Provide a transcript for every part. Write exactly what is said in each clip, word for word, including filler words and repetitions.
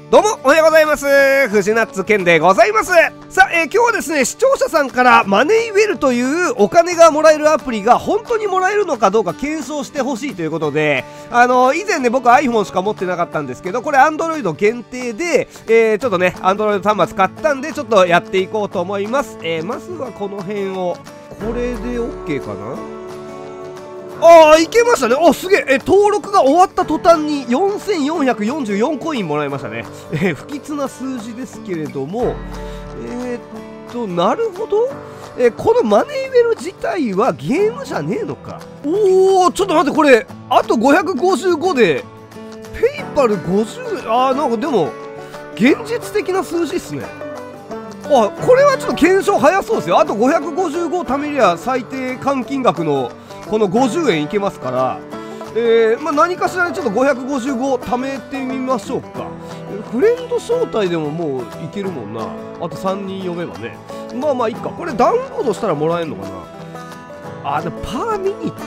どうもおはようございます。藤ナッツ健でございます。さあ、えー、今日はですね、視聴者さんからマネイウェルというお金がもらえるアプリが本当にもらえるのかどうか検証してほしいということで、あのー、以前ね、僕 iPhone しか持ってなかったんですけど、これ Android 限定で、えー、ちょっとね、Android 端末買ったんで、ちょっとやっていこうと思います。えー、まずはこの辺を、これで OK かな。ああ、いけましたね。お、すげえ。え、登録が終わった途端によんせんよんひゃくよんじゅうよんコインもらいましたね。えー、不吉な数字ですけれども、えー、っと、なるほど。えー、このマネイウェル自体はゲームじゃねえのか。おお、ちょっと待って、これ、あとごひゃくごじゅうごで、ペイパルごじゅう、ああ、なんかでも、現実的な数字っすね。あ、これはちょっと検証早そうですよ。あとごひゃくごじゅうご貯めりゃ最低換金額のこのごじゅうえんいけますから、えーまあ、何かしらでちょっとごひゃくごじゅうご貯めてみましょうか。フレンド招待でももういけるもんな。あとさんにん呼べばね。まあまあいいか。これダウンロードしたらもらえるのかな。あ、でもパーミニッツ。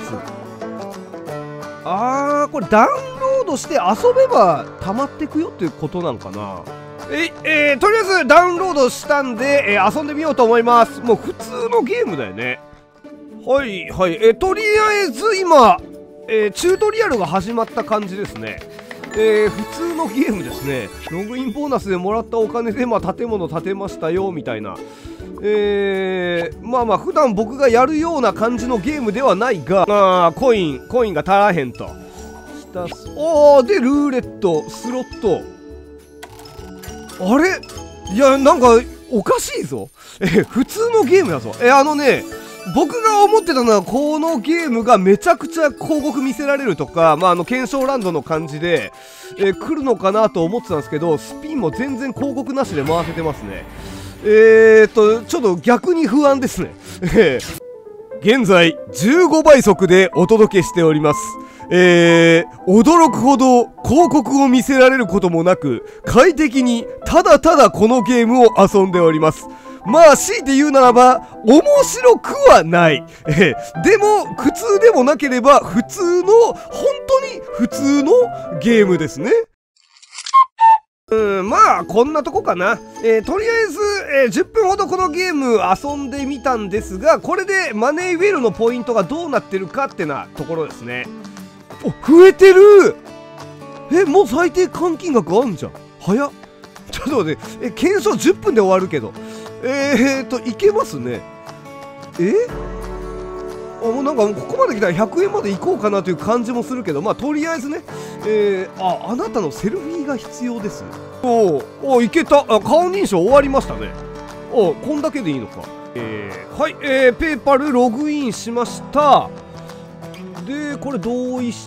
あー、これダウンロードして遊べば溜まってくよっていうことなんかな。ええー、とりあえずダウンロードしたんで、えー、遊んでみようと思います。もう普通のゲームだよね。はいはい、えー、とりあえず今、えー、チュートリアルが始まった感じですね。えー、普通のゲームですね。ログインボーナスでもらったお金で、まあ、建物建てましたよみたいな。えー、まあまあ普段僕がやるような感じのゲームではないが、まあコインコインが足らへんと。おー、でルーレットスロット、あれ、いや、なんかおかしいぞ。え、普通のゲームだぞ。え、あのね、僕が思ってたのはこのゲームがめちゃくちゃ広告見せられるとか、まあ、あの検証ランドの感じで、えー、来るのかなと思ってたんですけど、スピンも全然広告なしで回せてますね。えーっとちょっと逆に不安ですね。現在じゅうごばい速でお届けしております。えー、驚くほど広告を見せられることもなく、快適にただただこのゲームを遊んでおります。まあ強いて言うならば面白くはない。えー、でも苦痛でもなければ普通の、本当に普通のゲームですね。うん、まあこんなとこかな。えー、とりあえず、えー、じゅっぷんほどこのゲーム遊んでみたんですが、これでマネーウェルのポイントがどうなってるかってなところですね。お、増えてる。え、もう最低換金額あんじゃん。早っ。ちょっと待って、え、検証じゅっぷんで終わるけど、えーっといけますね。え、あ、もうなんかここまで来たらひゃくえんまで行こうかなという感じもするけど、まあとりあえずね、えー、あ、あなたのセルフィーが必要です。おお、いけた。あ、顔認証終わりましたね。お、こんだけでいいのか。えー、はい、えー、ペーパルログインしました。でこれ同意して、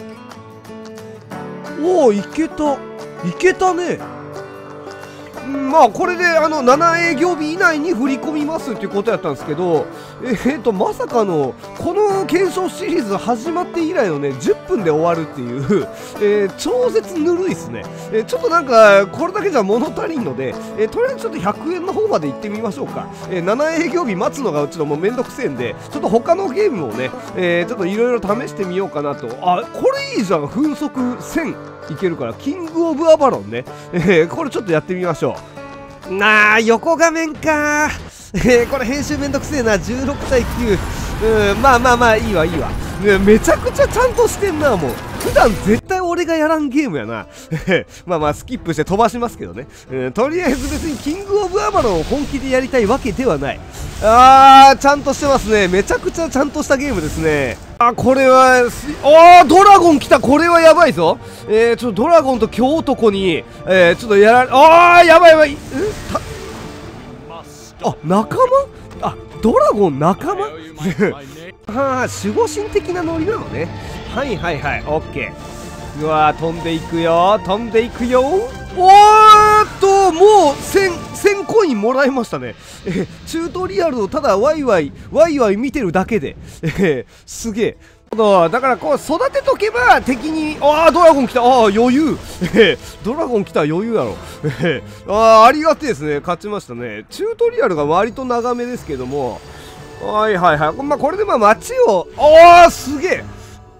おお、いけたいけたね。まあこれであのなな営業日以内に振り込みますっていうことやったんですけど、えー、とまさかのこの検証シリーズ始まって以来のねじゅっぷんで終わるっていう、えー、超絶ぬるいっすね。えー、ちょっとなんかこれだけじゃ物足りんので、えー、とりあえずちょっとひゃくえんの方まで行ってみましょうか。えー、なな営業日待つのがちょっともうめんどくせえんで、ちょっと他のゲームをね、えー、ちょっといろいろ試してみようかなと。あ、これいいじゃん。分速せんいけるから、キングオブアバロンね。えー、これちょっとやってみましょう。なあ、横画面かー。えー、これ編集めんどくせえな。じゅうろくたいきゅう。うん、まあまあまあいいわいいわ。ね、めちゃくちゃちゃんとしてんな。もう普段絶対俺がやらんゲームやな。まあまあスキップして飛ばしますけどね。うん、とりあえず別にキングオブアバロンを本気でやりたいわけではない。あー、ちゃんとしてますね。めちゃくちゃちゃんとしたゲームですね。あ、これは、あー、ドラゴン来た。これはやばいぞ。えー、ちょっとドラゴンと京男に、えー、ちょっとやられ、あー、やばいやばい。えたあ、仲間。あ、ドラゴン仲間。はあ、守護神的なノリなのね。はいはいはい、オッケー。うわー、飛んでいくよ、飛んでいくよ。おーっと、もうせん、せんコインもらいましたね。えチュートリアルをただワイワイワイワイ見てるだけで、えすげえ。だからこう育てとけば敵に、ああドラゴン来た、ああ余裕。ドラゴン来た余裕やろ。ああありがてえですね。勝ちましたね。チュートリアルが割と長めですけども、はいはいはい、まあこれでまあ街を、ああすげえ。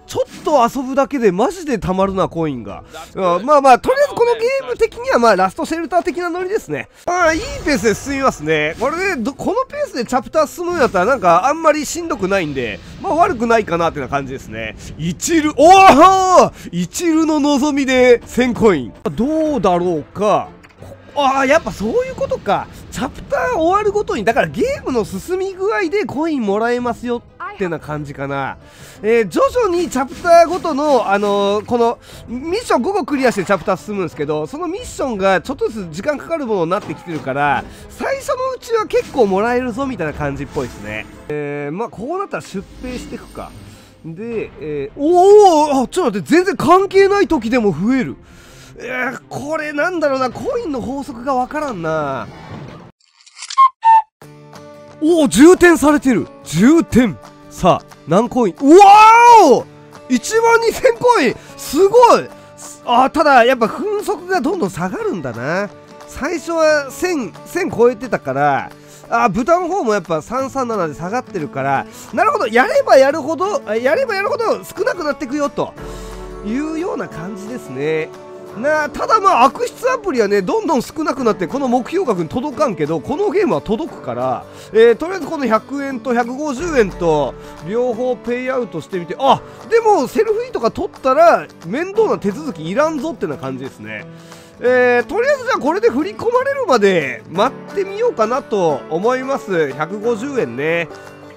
ちょっと遊ぶだけでマジでたまるな、コインが。うん、まあまあ、とりあえずこのゲーム的にはまあラストシェルター的なノリですね。ああ、いいペースで進みますね。これで、このペースでチャプター進むんだったらなんかあんまりしんどくないんで、まあ悪くないかなってな感じですね。一ル、おお一ルの望みでせんコイン。どうだろうか。ああ、やっぱそういうことか。チャプター終わるごとに、だからゲームの進み具合でコインもらえますよってな感じかな。えー、徐々にチャプターごとの、あのー、このミッションごこクリアしてチャプター進むんですけど、そのミッションがちょっとずつ時間かかるものになってきてるから、最初のうちは結構もらえるぞみたいな感じっぽいですね。えー、まあこうなったら出兵していくか。で、えー、おお、ちょっと待って、全然関係ない時でも増える。えー、これなんだろうな、コインの法則がわからんな。おお、充填されてる。充填。さあ、何コイン。うわーお !いちまんにせんコインすごい。あ、ただ、やっぱ分速がどんどん下がるんだな。最初はせん、せん超えてたから、あ、豚の方もやっぱさんさんななで下がってるから、なるほど、やればやるほど、やればやるほど少なくなっていくよ、というような感じですね。なあ、ただまあ悪質アプリはねどんどん少なくなってこの目標額に届かんけど、このゲームは届くから、えー、とりあえずこのひゃくえんとひゃくごじゅうえんと両方ペイアウトしてみて、あ、でもセルフイーとか取ったら面倒な手続きいらんぞってな感じですね。えー、とりあえずじゃあこれで振り込まれるまで待ってみようかなと思います。ひゃくごじゅうえんね。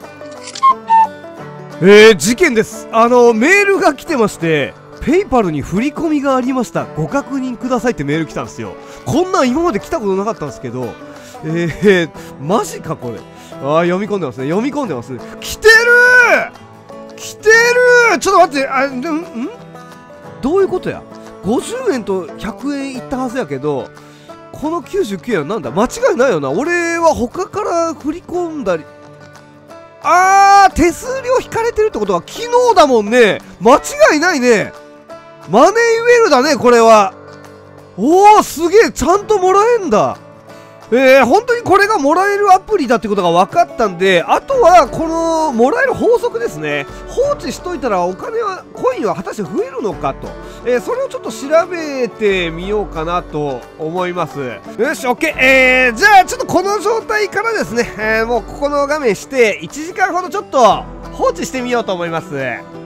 えー、事件です。あのメールが来てまして、ペイパルに振り込みがありました、ご確認くださいってメール来たんですよ。こんなん今まで来たことなかったんですけど、えー、マジかこれ。あー、読み込んでますね、読み込んでますね。来てるー来てるーちょっと待って、あ、んんどういうことや。ごじゅうえんとひゃくえんいったはずやけど、このきゅうじゅうきゅうえんはなんだ、間違いないよな。俺は他から振り込んだり、あー、手数料引かれてるってことは昨日だもんね。間違いないね。マネーウェルだね、これは。おー、すげえ、ちゃんともらえんだ。えー、本当にこれがもらえるアプリだってことが分かったんで、あとはこのもらえる法則ですね。放置しといたらお金は、コインは果たして増えるのかと、えー、それをちょっと調べてみようかなと思います。よし、 OK。 えー、じゃあちょっとこの状態からですね、えー、もうここの画面していちじかんほどちょっと放置してみようと思います。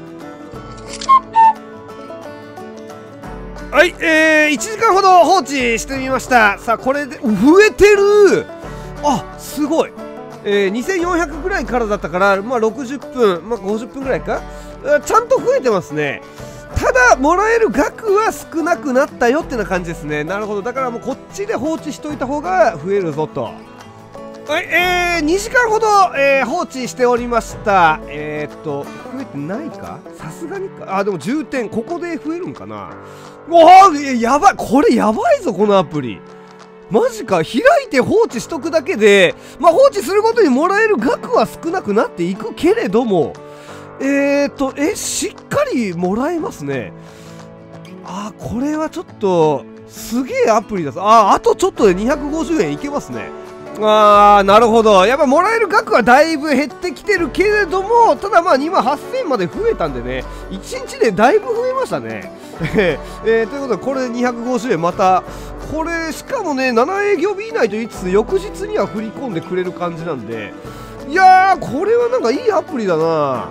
はい、えー、いちじかんほど放置してみました。さあ、これで増えてる。あ、すごい。えー、にせんよんひゃくぐらいからだったから、まあろくじゅっぷん、まあごじゅっぷんぐらいか。ちゃんと増えてますね。ただもらえる額は少なくなったよってな感じですね。なるほど。だからもうこっちで放置しといた方が増えるぞと。はい、えー、にじかんほど、えー、放置しておりました。えー、っと増えてないか、さすがにか。あ、でも充填ここで増えるんかな。おー、やばい、これやばいぞこのアプリ。マジか。開いて放置しとくだけで、まあ放置するごとにもらえる額は少なくなっていくけれども、えーとえしっかりもらえますね。あー、これはちょっとすげえアプリだぞ。あー、あとちょっとでにひゃくごじゅうえんいけますね。あー、なるほど。やっぱもらえる額はだいぶ減ってきてるけれども、ただまあにまんはっせんまで増えたんでね、いちにちでだいぶ増えましたね。えー、ということでこれでにひゃくごじゅうえん、またこれしかもねなな営業日以内と言いつつ翌日には振り込んでくれる感じなんで、いやー、これはなんかいいアプリだな。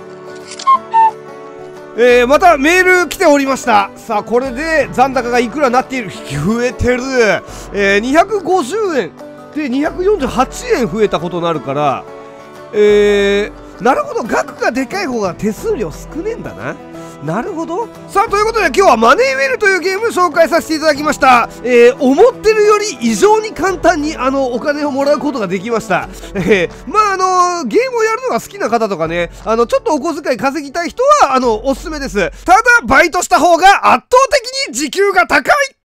えー、またメール来ておりました。さあ、これで残高がいくらなっている。増えてる。えー、にひゃくごじゅうえんでにひゃくよんじゅうはちえん増えたことになるから、えー、なるほど、額がでかい方が手数料少ねえんだな。なるほど。さあ、ということで今日はマネーウェルというゲームを紹介させていただきました。えー、思ってるより異常に簡単にあのお金をもらうことができました。えー、まああのー、ゲームをやるのが好きな方とかね、あのちょっとお小遣い稼ぎたい人はあのおすすめです。ただバイトした方が圧倒的に時給が高い。